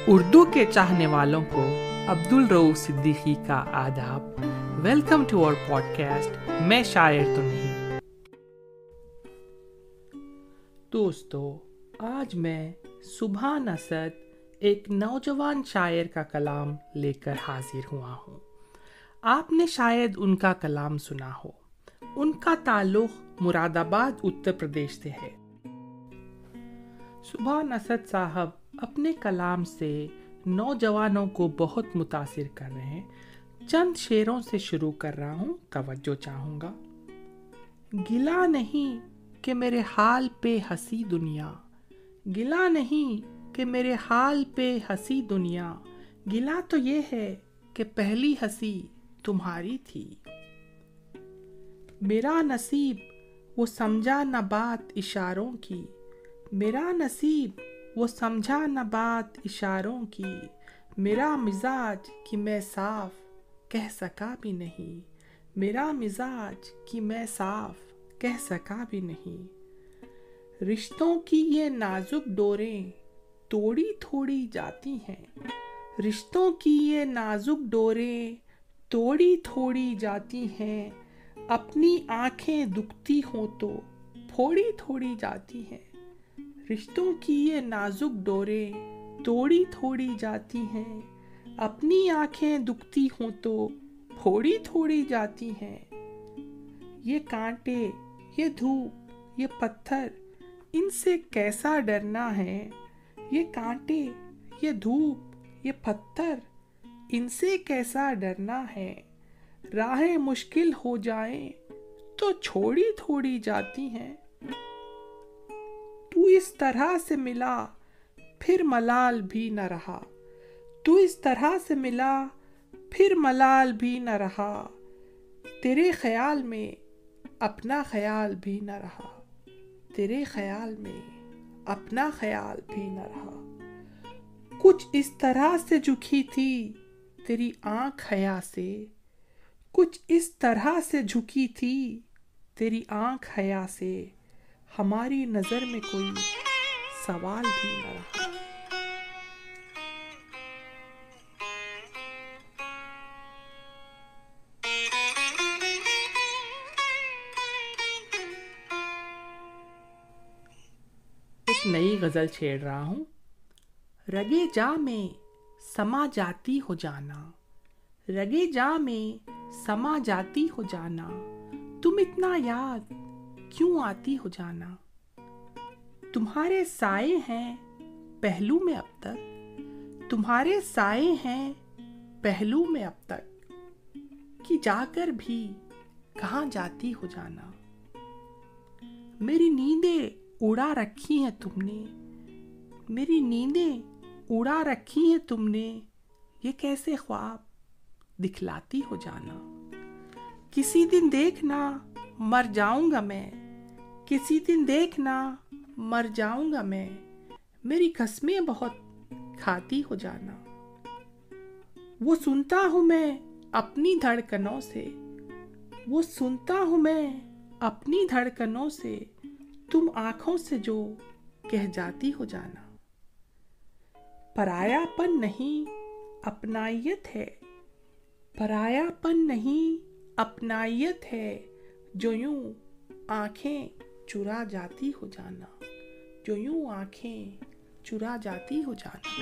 اردو کے چاہنے والوں کو عبدل رؤف صدیقی کا آداب. Welcome to our podcast میں شاعر تو نہیں. دوستو، آج میں سبحان اسد ایک نوجوان شاعر کا کلام لے کر حاضر ہوا ہوں. آپ نے شاید ان کا کلام سنا ہو. ان کا تعلق مراد آباد اتر پردیش سے ہے. سبحان اسد صاحب اپنے کلام سے نوجوانوں کو بہت متاثر کر رہے ہیں. چند شعروں سے شروع کر رہا ہوں، توجہ چاہوں گا. گلا نہیں کہ میرے حال پہ ہنسی دنیا، گلا نہیں کہ میرے حال پہ ہنسی دنیا، گلا تو یہ ہے کہ پہلی ہنسی تمہاری تھی. میرا نصیب وہ سمجھا نہ بات اشاروں کی، میرا نصیب وہ سمجھا نہ بات اشاروں کی، میرا مزاج کہ میں صاف کہہ سکا بھی نہیں، میرا مزاج کہ میں صاف کہہ سکا بھی نہیں. رشتوں کی یہ نازک ڈوریں توڑی تھوڑی جاتی ہیں، رشتوں کی یہ نازک ڈوریں توڑی تھوڑی جاتی ہیں، اپنی آنکھیں دکھتی ہوں تو پھوڑی تھوڑی جاتی ہیں. رشتوں کی یہ نازک ڈوریں توڑی تھوڑی جاتی ہیں، اپنی آنکھیں دکھتی ہوں تو پھوڑی تھوڑی جاتی ہیں. یہ کانٹے، یہ دھوپ، یہ پتھر، ان سے کیسا ڈرنا ہے، یہ کانٹے، یہ دھوپ، یہ پتھر، ان سے کیسا ڈرنا ہے. راہیں مشکل ہو جائیں تو چھوڑی تھوڑی جاتی ہیں. تو اس طرح سے ملا پھر ملال بھی نہ رہا، تو اس طرح سے ملا پھر ملال بھی نہ رہا، تیرے خیال میں اپنا خیال بھی نہ رہا، تیرے خیال میں اپنا خیال بھی نہ رہا. کچھ اس طرح سے جھکی تھی تیری آنکھ حیا سے، کچھ اس طرح سے جھکی تھی تیری آنکھ حیا سے، ہماری نظر میں کوئی سوال بھی نہ رہا. ایک نئی غزل چھیڑ رہا ہوں. رگے جا میں سما جاتی ہو جانا، رگے جا میں سما جاتی ہو جانا، تم اتنا یاد کیوں آتی ہو جانا. تمہارے سائے ہیں پہلو میں اب تک، تمہارے سائے ہیں پہلو میں اب تک، کہ جا کر بھی کہاں جاتی ہو جانا. میری نیندیں اڑا رکھی ہیں تم نے، میری نیندیں اڑا رکھی ہیں تم نے، یہ کیسے خواب دکھلاتی ہو جانا. کسی دن دیکھنا مر جاؤں گا میں، کسی دن دیکھنا مر جاؤں گا میں، میری قسمیں بہت کھاتی ہو جانا. وہ سنتا ہوں میں اپنی دھڑکنوں سے، وہ سنتا ہوں میں اپنی دھڑکنوں سے، تم آنکھوں سے جو کہہ جاتی ہو جانا. پرایا پن نہیں اپنائیت ہے، پرایا پن نہیں اپنائیت ہے، جو یوں آنکھیں چرا جاتی ہو جانا، جو یوں آنکھیں چرا جاتی ہو جانا.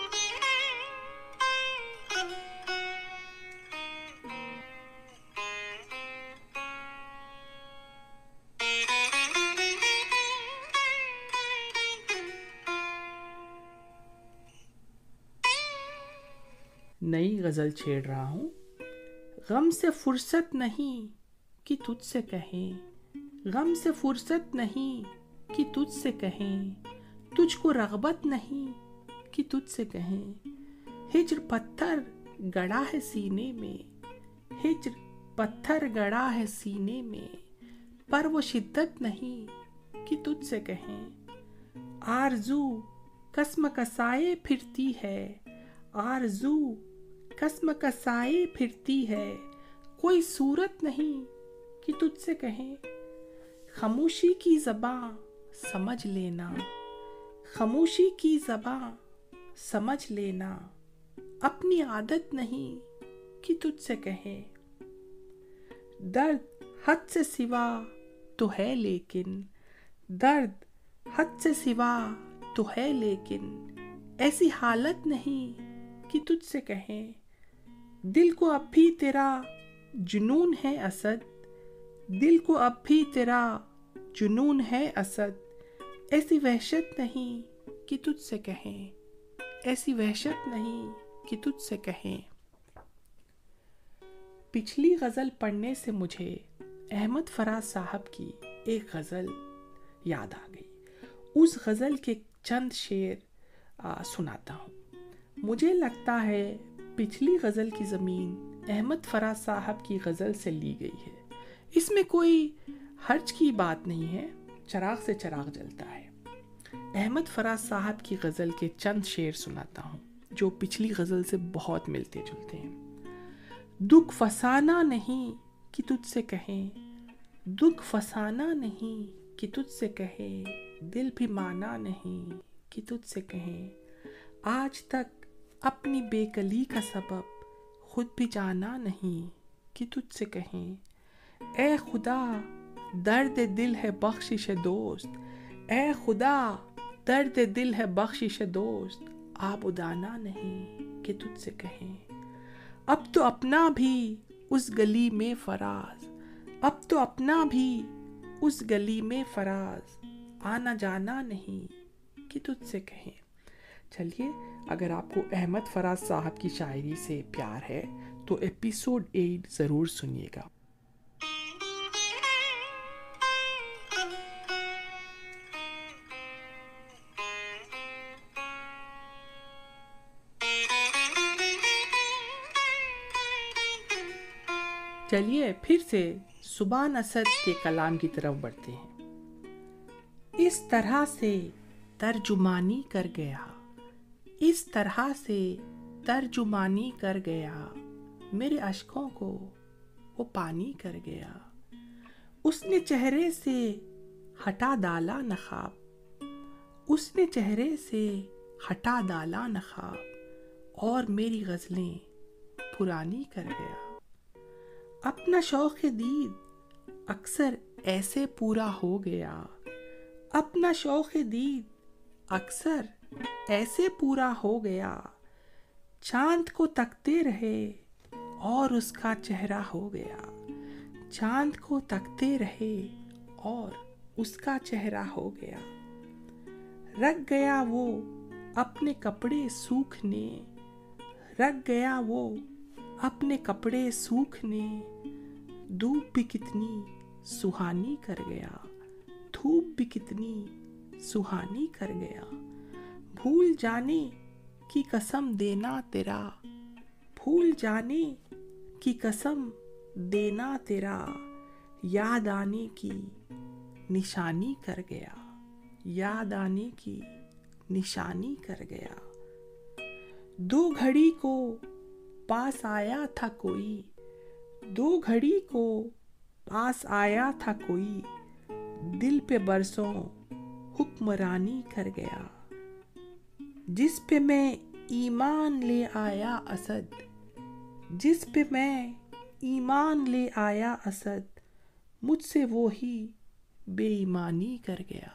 نئی غزل چھیڑ رہا ہوں. غم سے فرصت نہیں کہ تجھ سے کہیں، غم سے فرصت نہیں کہ تجھ سے کہیں، تجھ کو رغبت نہیں کہ تجھ سے کہیں. ہجر پتھر گڑا ہے سینے میں، ہجر پتھر گڑا ہے سینے میں، پر وہ شدت نہیں کہ تجھ سے کہیں. آرزو قسم کسائے پھرتی ہے، آرزو قسم کسائے پھرتی ہے، کوئی صورت نہیں کہ تجھ سے کہیں. خاموشی کی زباں سمجھ لینا، خاموشی کی زباں समझ लेना अपनी आदत नहीं कि तुझसे कहे। दर्द हद से सिवा तो है लेकिन, दर्द हद से सिवा तो है लेकिन, ऐसी हालत नहीं कि तुझसे कहे। दिल को अब भी तेरा जुनून है असद, दिल को अब भी तेरा जुनून है असद, ऐसी वहशत नहीं कि तुझसे कहें, ऐसी वहशत नहीं कि तुझसे कहें। पिछली गज़ल पढ़ने से मुझे अहमद फराज साहब की एक गज़ल याद आ गई। उस गज़ल के चंद शेर सुनाता हूँ। मुझे लगता है पिछली गज़ल की ज़मीन अहमद फराज साहब की गज़ल से ली गई है। इसमें कोई हर्ज की बात नहीं है, चिराग से चिराग जलता है। अहमद फराज साहब की गज़ल के चंद शेर सुनाता हूँ जो पिछली गज़ल से बहुत मिलते जुलते हैं। दुख फसाना नहीं कि तुझसे कहें, दुख फसाना नहीं कि तुझसे कहें, दिल भी माना नहीं कि तुझसे कहें। आज तक अपनी बेकली का सबब खुद भी जाना नहीं कि तुझसे कहें। ए खुदा दर्द दिल है बख्शिश दोस्त, ए खुदा दर्द दिल है बख्शिश दोस्त, आप उदाना नहीं कि तुझसे कहें। अब तो अपना भी उस गली में फराज, अब तो अपना भी उस गली में फराज, आना जाना नहीं कि तुझसे कहें। चलिए, अगर आपको अहमद फराज साहब की शायरी से प्यार है तो एपिसोड 8 ज़रूर सुनिएगा। चलिए फिर से सुबान असद के कलाम की तरफ बढ़ते हैं। इस तरह से तर्जुमानी कर गया, इस तरह से तर्जुमानी कर गया, मेरे अश्कों को वो पानी कर गया। उसने चेहरे से हटा डाला नकाब, उसने चेहरे से हटा डाला नकाब, और मेरी गज़लें पुरानी कर गया। अपना शौक़ दीद अक्सर ऐसे पूरा हो गया, अपना शौक़ दीद अक्सर ऐसे पूरा हो गया, चाँद को तकते रहे और उसका चेहरा हो गया, चाँद को तकते रहे और उसका चेहरा हो गया। रख गया वो अपने कपड़े सूखने, रख गया वो अपने कपड़े सूखने, धूप भी कितनी सुहानी कर गया, धूप भी कितनी सुहानी कर गया। भूल जाने की कसम देना तेरा, भूल जाने की कसम देना तेरा, याद आने की निशानी कर गया, याद आने की निशानी कर गया। दो घड़ी को पास आया था कोई, दो घड़ी को पास आया था कोई, दिल पे बरसों हुक्मरानी कर गया। जिस पे मैं ईमान ले आया असद, जिस पे मैं ईमान ले आया असद, मुझसे वो ही बेईमानी कर गया।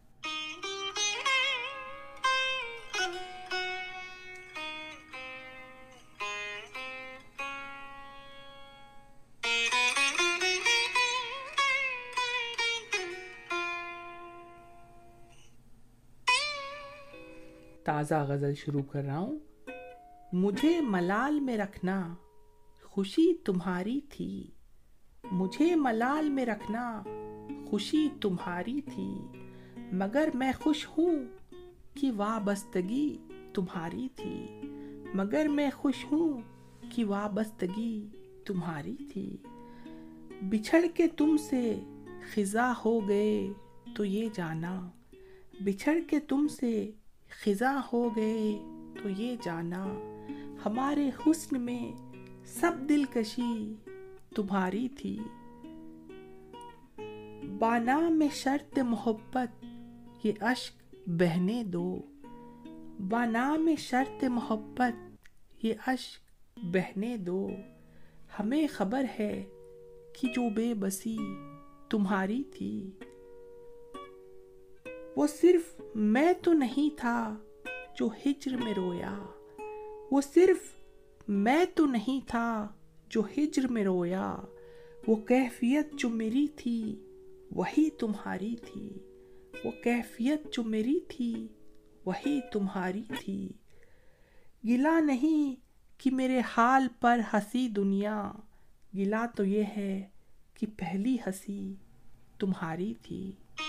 ताज़ा गज़ल शुरू कर रहा हूँ। मुझे मलाल में रखना खुशी तुम्हारी थी, मुझे मलाल में रखना खुशी तुम्हारी थी, मगर मैं खुश हूँ कि वाबस्तगी तुम्हारी थी, मगर मैं खुश हूँ कि वाबस्तगी तुम्हारी थी। बिछड़ के तुमसे खिज़ा हो गए तो ये जाना, बिछड़ के तुमसे खिज़ा हो गए तो ये जाना, हमारे हुस्न में सब दिलकशी तुम्हारी थी। बाना में शर्त मोहब्बत ये अश्क बहने दो, बानाम शर्त मोहब्बत ये अश्क बहने दो, हमें खबर है कि जो बेबसी तुम्हारी थी। वो सिर्फ मैं तो नहीं था जो हिज्र में रोया, वो सिर्फ मैं तो नहीं था जो हिज्र में रोया। वो कैफियत जो मेरी थी वही तुम्हारी थी, वो कैफियत जो मेरी थी वही तुम्हारी थी। गिला नहीं कि मेरे हाल पर हंसी दुनिया, गिला तो ये है कि पहली हंसी तुम्हारी थी।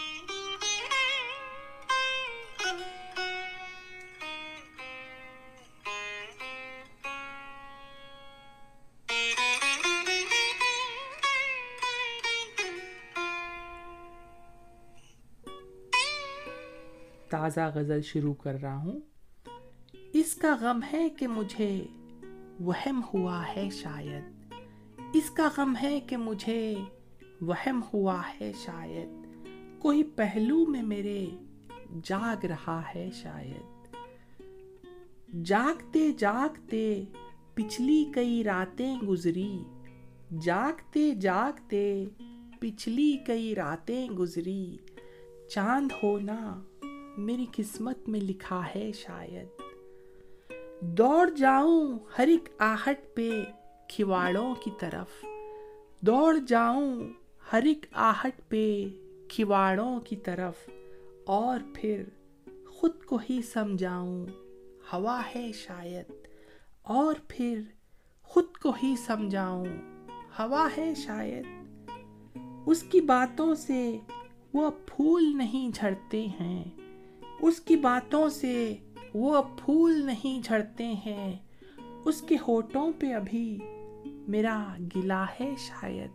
ताज़ा गज़ल शुरू कर रहा हूँ। इसका गम है कि मुझे वहम हुआ है शायद, इसका गम है कि मुझे वहम हुआ है शायद, कोई पहलू में मेरे जाग रहा है शायद। जागते जागते पिछली कई रातें गुजरी, जागते जागते पिछली कई रातें गुजरी, चांद होना मेरी किस्मत में लिखा है शायद। दौड़ जाऊं हर एक आहट पे खिवाड़ों की तरफ, दौड़ जाऊं हर एक आहट पे खिवाड़ों की तरफ, और फिर खुद को ही समझाऊं हवा है शायद, और फिर खुद को ही समझाऊं हवा है शायद। उसकी बातों से वो अब फूल नहीं झड़ते हैं, उसकी बातों से वो अब फूल नहीं झड़ते हैं, उसके होठों पे अभी मेरा गिला है शायद।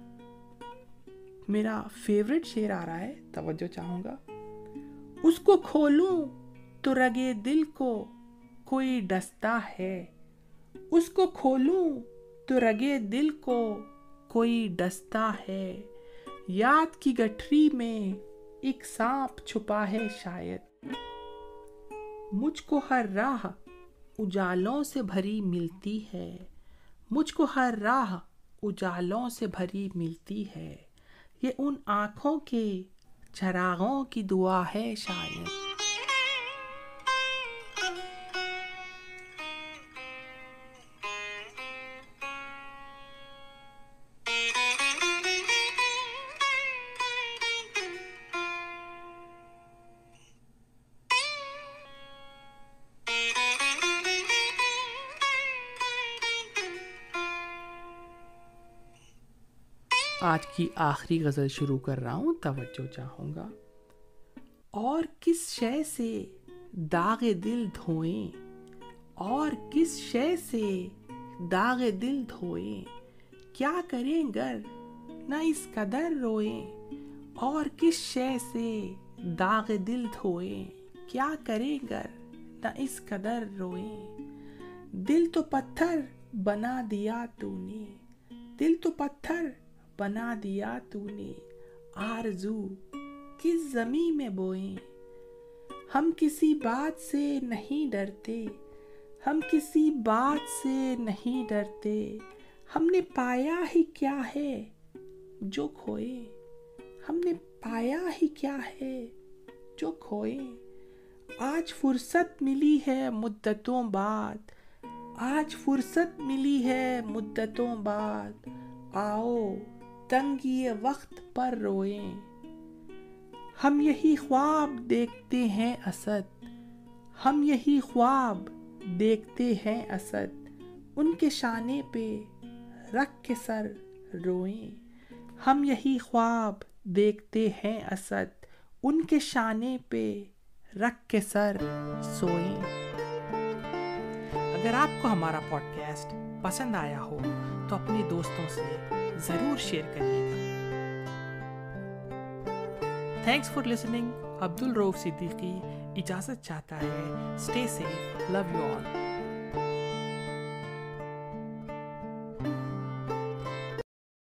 मेरा फेवरेट शेर आ रहा है, तवज्जो चाहूंगा। उसको खोलूं तो रगे दिल को कोई डसता है, उसको खोलूं तो रगे दिल को कोई डसता है, याद की गठरी में एक सांप छुपा है शायद। मुझको हर राह उजालों से भरी मिलती है, मुझको हर राह उजालों से भरी मिलती है, ये उन आँखों के चरागों की दुआ है शायद। आज की आखिरी गज़ल शुरू कर रहा हूँ, तवज्जो चाहूँगा। और किस शय से दागे दिल धोएं, और किस शय से दागे दिल धोएं, क्या करें गर न इस कदर रोएं, और किस शय से दागे दिल धोएं, क्या करें गर न इस कदर रोएं। दिल तो पत्थर बना दिया तूने, दिल तो पत्थर बना दिया तूने, आरज़ू किस ज़मी में बोएं। हम किसी बात से नहीं डरते, हम किसी बात से नहीं डरते, हमने पाया ही क्या है जो खोए, हमने पाया ही क्या है जो खोए। आज फुर्सत मिली है मुद्दतों बाद, आज फुर्सत मिली है मुद्दतों बाद, आओ तंगी वक्त पर रोएं। हम यही ख्वाब देखते हैं असद, हम यही ख्वाब देखते हैं असद, उनके शाने पे रख के सर रोएं। हम यही ख्वाब देखते हैं असद, उनके शाने पे रख के सर सोएं। अगर आपको हमारा पॉडकास्ट पसंद आया हो तो अपने दोस्तों से ज़रूर शेयर करिएगा। Thanks for listening. Abdul Rauf Siddiqui इजाज़त चाहता है। Stay safe, love you all.